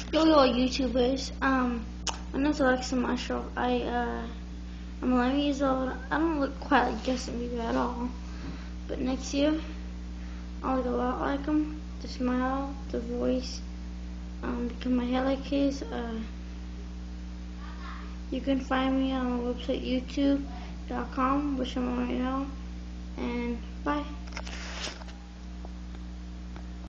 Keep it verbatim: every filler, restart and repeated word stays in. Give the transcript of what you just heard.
Yo yo YouTubers, um, my name's Alexa Marshall. I uh, I'm eleven years old. I don't look quite like Justin Bieber at all, but next year I'll look a lot like him. The smile, the voice, um, become my hair like his. Uh, you can find me on my website YouTube dot com, which I'm on right now. And bye.